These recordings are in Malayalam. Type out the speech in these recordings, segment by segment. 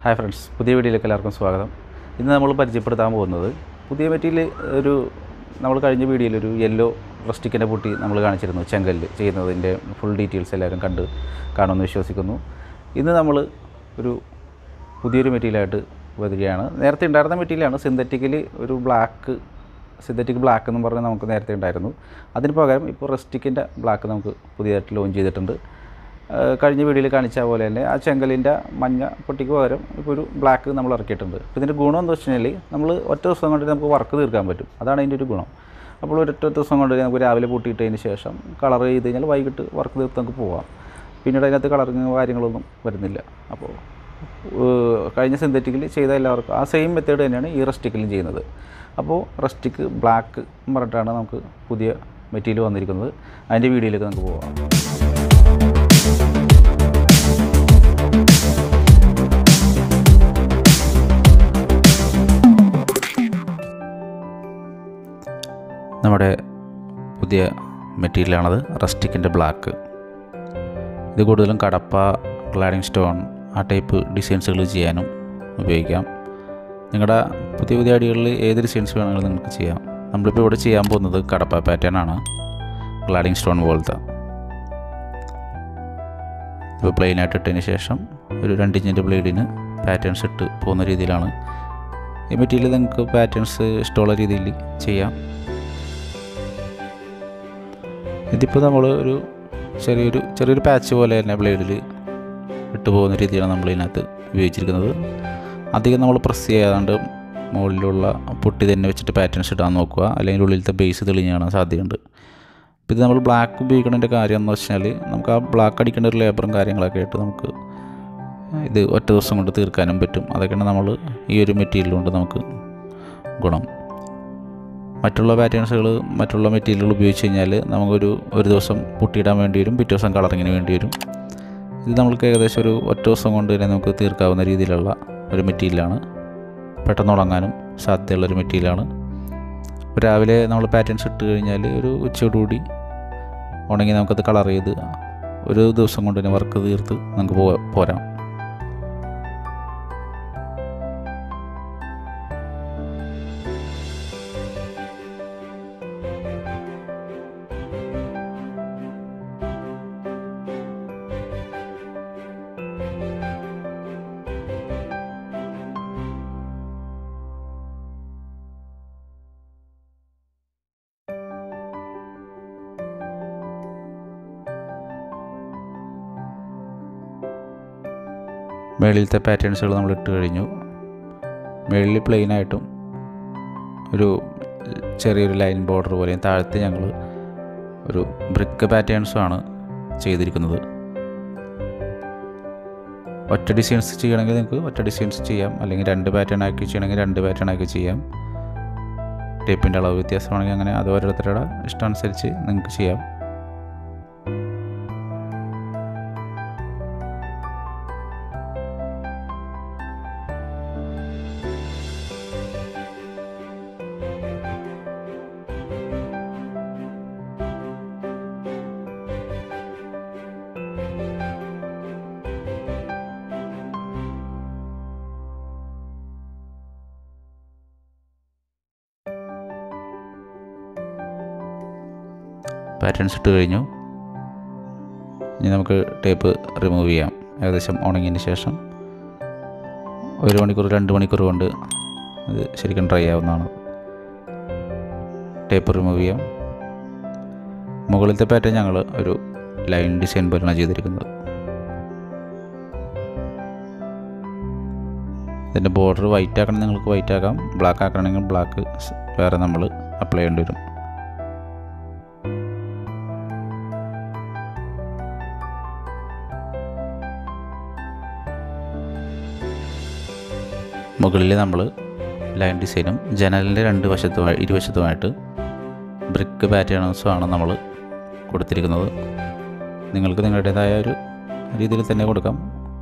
ഹായ് ഫ്രണ്ട്സ്, പുതിയ വീഡിയോയിലേക്ക് എല്ലാവർക്കും സ്വാഗതം. ഇന്ന് നമ്മൾ പരിചയപ്പെടുത്താൻ പോകുന്നത് പുതിയ മെറ്റീരിയൽ നമ്മൾ കഴിഞ്ഞ വീഡിയോയിൽ ഒരു യെല്ലോ റസ്റ്റിക്കിൻ്റെ പുട്ടി നമ്മൾ കാണിച്ചിരുന്നു. ചെങ്കല്ല് ചെയ്യുന്നതിൻ്റെ ഫുൾ ഡീറ്റെയിൽസ് എല്ലാവരും കാണുമെന്ന് വിശ്വസിക്കുന്നു. ഇന്ന് നമ്മൾ പുതിയൊരു മെറ്റീരിയലായിട്ട് വരികയാണ്. നേരത്തെ ഉണ്ടായിരുന്ന മെറ്റീരിയലാണ് സിന്തറ്റിക് ബ്ലാക്ക് എന്ന് പറഞ്ഞാൽ നമുക്ക് നേരത്തെ ഉണ്ടായിരുന്നു. അതിന് പകരം ഇപ്പോൾ റസ്റ്റിക്കിൻ്റെ ബ്ലാക്ക് നമുക്ക് പുതിയതായിട്ട് ലോഞ്ച് ചെയ്തിട്ടുണ്ട്. കഴിഞ്ഞ വീഡിയോയിൽ കാണിച്ച പോലെ തന്നെ ആ ചെങ്കലിൻ്റെ മഞ്ഞ പൊട്ടിക്ക് പകരം ഇപ്പോൾ ഒരു ബ്ലാക്ക് നമ്മൾ ഇറക്കിയിട്ടുണ്ട്. അപ്പോൾ ഇതിൻ്റെ ഗുണം എന്ന് വെച്ച് കഴിഞ്ഞാൽ നമ്മൾ ഒറ്റ ദിവസം കൊണ്ട് നമുക്ക് വർക്ക് തീർക്കാൻ പറ്റും. അതാണ് അതിൻ്റെ ഒരു ഗുണം. അപ്പോൾ ഒരൊറ്റ ദിവസം കൊണ്ട് നമുക്ക് രാവിലെ പൂട്ടിയിട്ടതിന് ശേഷം കളർ ചെയ്ത് കഴിഞ്ഞാൽ വൈകിട്ട് വർക്ക് തീർത്ത് നമുക്ക് പോകാം. പിന്നീട് അതിനകത്ത് കളറിങ് കാര്യങ്ങളൊന്നും വരുന്നില്ല. അപ്പോൾ കഴിഞ്ഞ സിന്തറ്റിക്കിൽ ചെയ്ത എല്ലാവർക്കും ആ സെയിം മെത്തേഡ് തന്നെയാണ് ഈ റസ്റ്റിക്കിലും ചെയ്യുന്നത്. അപ്പോൾ റസ്റ്റിക്ക് ബ്ലാക്ക് പറഞ്ഞിട്ടാണ് നമുക്ക് പുതിയ മെറ്റീരിയൽ വന്നിരിക്കുന്നത്. അതിൻ്റെ വീഡിയോയിലേക്ക് നമുക്ക് പോകാം. നമ്മുടെ പുതിയ മെറ്റീരിയലാണത്, റസ്റ്റിക്കിൻ്റെ ബ്ലാക്ക്. ഇത് കൂടുതലും കടപ്പ, ക്ലാഡിംഗ് സ്റ്റോൺ ആ ടൈപ്പ് ഡിസൈൻസുകൾ ചെയ്യാനും ഉപയോഗിക്കാം. നിങ്ങളുടെ പുതിയ അടികളിൽ ഏത് ഡിസൈൻസ് വേണമെങ്കിലും നിങ്ങൾക്ക് ചെയ്യാം. നമ്മളിപ്പോൾ ഇവിടെ ചെയ്യാൻ പോകുന്നത് കടപ്പ പാറ്റേൺ ആണ്, ക്ലാഡിംഗ് സ്റ്റോൺ പോലത്തെ. ഇപ്പോൾ പ്ലെയിനായിട്ട് ഇട്ടതിന് ശേഷം ഒരു 2 ഇഞ്ചിൻ്റെ ബ്ലേഡിന് പാറ്റേൺസ് ഇട്ട് പോകുന്ന രീതിയിലാണ് ഈ മെറ്റീരിയൽ. നിങ്ങൾക്ക് പാറ്റേൺസ് ഇഷ്ടമുള്ള രീതിയിൽ ചെയ്യാം. ഇതിപ്പോൾ നമ്മൾ ചെറിയൊരു പാച്ച് പോലെ തന്നെ ബ്ലേഡിൽ ഇട്ട് പോകുന്ന രീതിയാണ് നമ്മൾ ഇതിനകത്ത് ഉപയോഗിച്ചിരിക്കുന്നത്. അധികം നമ്മൾ പ്രസ് ചെയ്യാതാണ്ട് മുകളിലുള്ള പൊട്ടി തന്നെ വെച്ചിട്ട് പാറ്റേൺസ് ഇടാൻ നോക്കുക, അല്ലെങ്കിൽ ഉള്ളിലത്തെ ബേസ് തെളിഞ്ഞ് കാണാൻ സാധ്യതയുണ്ട്. ഇപ്പോൾ ഇത് നമ്മൾ ബ്ലാക്ക് ഉപയോഗിക്കുന്നതിൻ്റെ കാര്യം എന്ന് വെച്ചാൽ നമുക്ക് ആ ബ്ലാക്ക് അടിക്കേണ്ട ഒരു ലേബറും കാര്യങ്ങളൊക്കെ ആയിട്ട് നമുക്ക് ഇത് ഒറ്റ ദിവസം കൊണ്ട് തീർക്കാനും പറ്റും. അതൊക്കെയാണ് നമ്മൾ ഈ ഒരു മെറ്റീരിയൽ കൊണ്ട് നമുക്ക് ഗുണം. മറ്റുള്ള പാറ്റേൺസുകൾ, മറ്റുള്ള മെറ്റീരിയലുകൾ ഉപയോഗിച്ച് കഴിഞ്ഞാൽ നമുക്കൊരു ദിവസം പുട്ടിയിടാൻ വേണ്ടി വരും, പിറ്റേ ദിവസം കളറിങ്ങിന് വേണ്ടി വരും. ഇത് നമ്മൾക്ക് ഏകദേശം ഒരു ഒറ്റ ദിവസം കൊണ്ട് തന്നെ നമുക്ക് തീർക്കാവുന്ന രീതിയിലുള്ള ഒരു മെറ്റീരിയലാണ്. പെട്ടെന്ന് ഉണങ്ങാനും സാധ്യതയുള്ളൊരു മെറ്റീരിയലാണ്. രാവിലെ നമ്മൾ പാറ്റേൺസ് ഇട്ട് കഴിഞ്ഞാൽ ഒരു ഉച്ചയോടുകൂടി ഉണങ്ങി നമുക്കത് കളർ ചെയ്ത് ഒരു ദിവസം കൊണ്ട് തന്നെ വർക്ക് തീർത്ത് നമുക്ക് പോരാം. മേളിലത്തെ പാറ്റേൺസുകൾ നമ്മൾ ഇട്ട് കഴിഞ്ഞു. മേളിൽ പ്ലെയിനായിട്ടും ഒരു ചെറിയൊരു ലൈൻ ബോർഡർ പോലെയും, താഴത്തെ ഞങ്ങൾ ഒരു ബ്രിക്ക് പാറ്റേൺസുമാണ് ചെയ്തിരിക്കുന്നത്. ഒറ്റ ഡിസൈൻസ് ചെയ്യണമെങ്കിൽ നിങ്ങൾക്ക് ഒറ്റ ഡിസൈൻസ് ചെയ്യാം, അല്ലെങ്കിൽ 2 പാറ്റേൺ ആക്കി ചെയ്യണമെങ്കിൽ 2 പാറ്റേൺ ആക്കി ചെയ്യാം. ടേപ്പിൻ്റെ അളവ് വ്യത്യാസമാണെങ്കിൽ അങ്ങനെ അത് ഓരോരുത്തരുടെ ഇഷ്ടമനുസരിച്ച് നിങ്ങൾക്ക് ചെയ്യാം. പാറ്റേൺസ് ഇട്ട് കഴിഞ്ഞു. ഇനി നമുക്ക് ടേപ്പ് റിമൂവ് ചെയ്യാം. ഏകദേശം ഉണങ്ങിയതിന് ശേഷം 1 മണിക്കൂർ 2 മണിക്കൂർ കൊണ്ട് അത് ശരിക്കും ഡ്രൈ ആവുന്നതാണ്. ടേപ്പ് റിമൂവ് ചെയ്യാം. മുകളിലത്തെ പാറ്റേൺ ഞങ്ങൾ ഒരു ലൈൻ ഡിസൈൻ പോലെയാണ് ചെയ്തിരിക്കുന്നത്. ഇതിൻ്റെ ബോർഡർ വൈറ്റ് ആക്കണമെങ്കിൽ നിങ്ങൾക്ക് വൈറ്റ് ആക്കാം, ബ്ലാക്ക് ആക്കണമെങ്കിൽ ബ്ലാക്ക് വേറെ നമ്മൾ അപ്ലൈ ചെയ്യേണ്ടി വരും. മുകളിൽ നമ്മൾ ലൈൻ ഡിസൈനും ജനലിൻ്റെ ഇരുവശത്തുമായിട്ട് ബ്രിക്ക് പാറ്റേൺസുമാണ് നമ്മൾ കൊടുത്തിരിക്കുന്നത്. നിങ്ങൾക്ക് നിങ്ങളുടേതായ ഒരു രീതിയിൽ തന്നെ കൊടുക്കാം.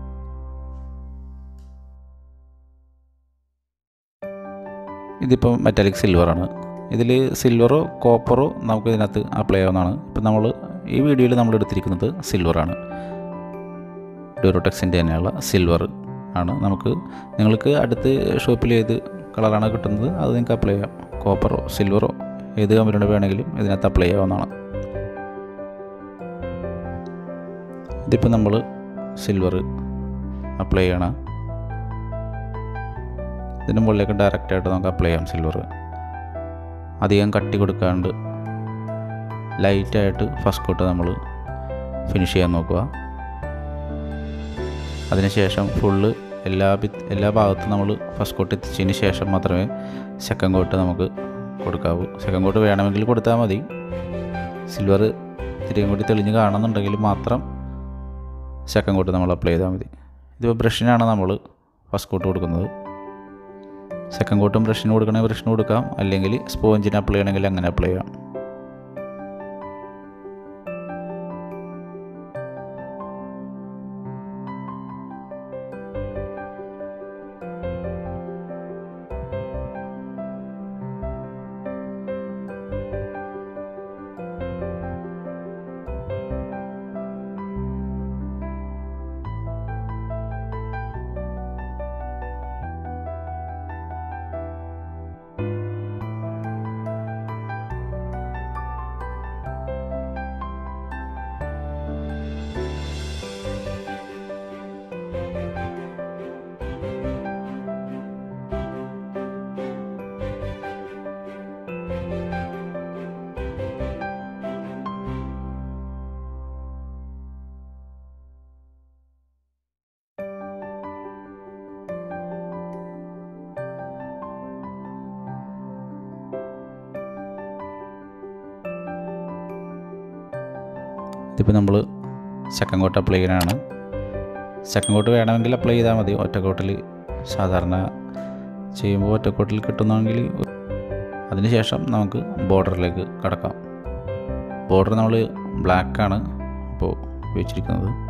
ഇതിപ്പോൾ മെറ്റാലിക് സിൽവറാണ്. ഇതിൽ സിൽവറോ കോപ്പറോ നമുക്ക് ഇതിനകത്ത് അപ്ലൈ ആവുന്നതാണ്. ഇപ്പം നമ്മൾ ഈ വീഡിയോയിൽ നമ്മൾ എടുത്തിരിക്കുന്നത് സിൽവറാണ്. ഡ്യൂറോടെക്സിൻ്റെ തന്നെയുള്ള സിൽവർ ആണ്. നിങ്ങൾക്ക് അടുത്ത് ഷോപ്പിൽ ഏത് കളറാണ് കിട്ടുന്നത് അത് നിങ്ങൾക്ക് അപ്ലൈ ചെയ്യാം. കോപ്പറോ സിൽവറോ ഏത് കമ്പനിയുടെ വേണമെങ്കിലും ഇതിനകത്ത് അപ്ലൈ ചെയ്യാവുന്നതാണ്. ഇതിപ്പോൾ നമ്മൾ സിൽവർ അപ്ലൈ ചെയ്യണം. ഇതിൻ്റെ മുകളിലേക്ക് ഡയറക്റ്റായിട്ട് നമുക്ക് അപ്ലൈ ചെയ്യാം. സിൽവർ അധികം കട്ടി കൊടുക്കാണ്ട് ലൈറ്റായിട്ട് ഫസ്റ്റ് കോട്ട് നമ്മൾ ഫിനിഷ് ചെയ്യാൻ നോക്കുക. അതിനുശേഷം ഫുള്ള് എല്ലാ ഭാഗത്തും നമ്മൾ ഫസ്റ്റ് കോട്ട് എത്തിച്ചതിന് ശേഷം മാത്രമേ സെക്കൻഡ് കോട്ട് നമുക്ക് കൊടുക്കാവൂ. സെക്കൻഡ് കോട്ട് വേണമെങ്കിൽ കൊടുത്താൽ മതി. സിൽവർ ഇത്തിരിയും കൂടി തെളിഞ്ഞ് കാണുന്നുണ്ടെങ്കിൽ മാത്രം സെക്കൻഡ് കോട്ട് നമ്മൾ അപ്ലൈ ചെയ്താൽ മതി. ഇതിപ്പോൾ ബ്രഷിനാണ് നമ്മൾ ഫസ്റ്റ് കോട്ട് കൊടുക്കുന്നത്. സെക്കൻഡ് കോട്ടും ബ്രഷിന് കൊടുക്കണമെങ്കിൽ ബ്രഷിന് കൊടുക്കാം, അല്ലെങ്കിൽ സ്പോഞ്ചിന് അപ്ലൈ ചെയ്യണമെങ്കിൽ അങ്ങനെ അപ്ലൈ ചെയ്യാം. ഇതിപ്പോൾ നമ്മൾ സെക്കൻഡ് കോട്ട് അപ്ലൈ ചെയ്യാനാണ്. സെക്കൻഡ് കോട്ട് വേണമെങ്കിൽ അപ്ലൈ ചെയ്താൽ മതി. ഒറ്റക്കോട്ടിൽ സാധാരണ ചെയ്യുമ്പോൾ ഒറ്റക്കോട്ടിൽ കിട്ടുന്നെങ്കിൽ അതിന് ശേഷം നമുക്ക് ബോർഡറിലേക്ക് കടക്കാം. ബോർഡർ നമ്മൾ ബ്ലാക്കാണ് ഇപ്പോൾ ഉപയോഗിച്ചിരിക്കുന്നത്.